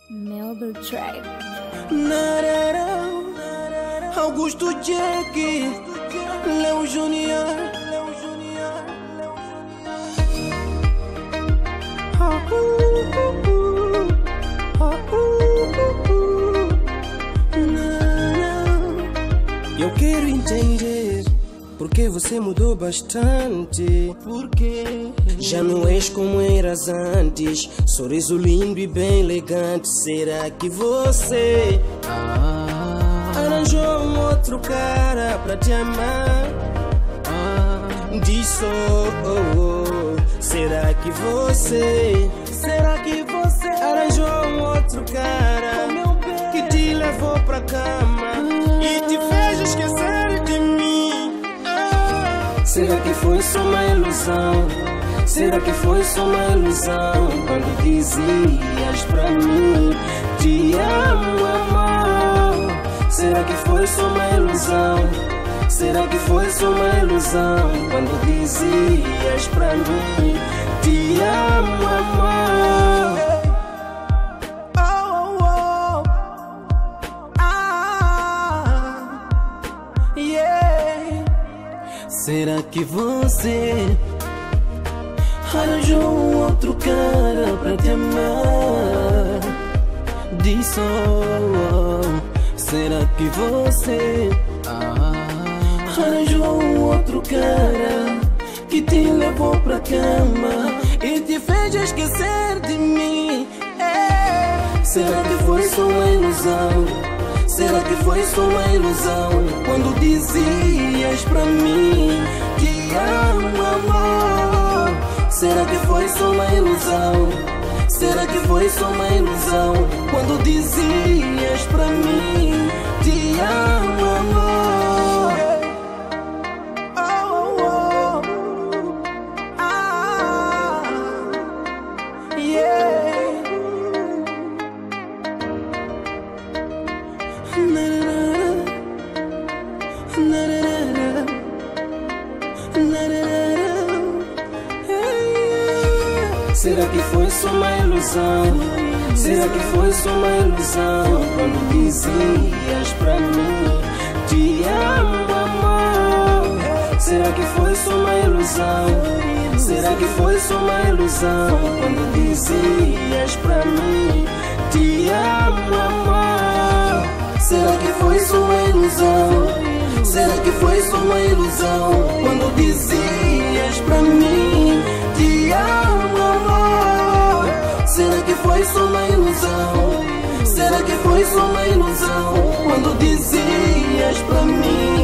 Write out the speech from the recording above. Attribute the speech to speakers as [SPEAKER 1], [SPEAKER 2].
[SPEAKER 1] Melber Track.
[SPEAKER 2] Augusto Jack, Léo Junior. Eu quero entender porque você mudou bastante. Porque já não és como eras antes. Sorriso lindo e bem elegante. Será que você arranjou um outro cara pra te amar? Diz só, será que você arranjou um outro cara que te levou pra cama e te fez esquecer de mim? Será que foi só uma ilusão? Será que foi só uma ilusão? Quando dizias pra mim, te amo, amor. Será que foi só uma ilusão? Será que foi só uma ilusão? Quando dizias pra mim, te amo, amor. Oh, oh, oh. Yeah. Será que você arranjou um outro cara pra te amar? Diz só, será que você arranjou um outro cara que te levou pra cama e te fez esquecer de mim? Será que foi só uma ilusão? Será que foi só uma ilusão? Quando dizias pra mim, te amo, amor. Será que foi só uma ilusão? Será que foi só uma ilusão? Quando dizias pra mim, te amo, amor. Oh, oh, oh. Yeah. Será que foi só uma ilusão? Será que foi só uma ilusão? Quando dizias pra mim, te amo, amor. Será que foi só uma ilusão? Será que foi só uma ilusão? Quando dizias pra mim, te amo, amor. Será que foi só uma ilusão? Será que foi só uma ilusão? Quando dizias pra mim, te amo, amor. Será que foi só uma ilusão? Será que foi só uma ilusão? Quando dizias pra mim,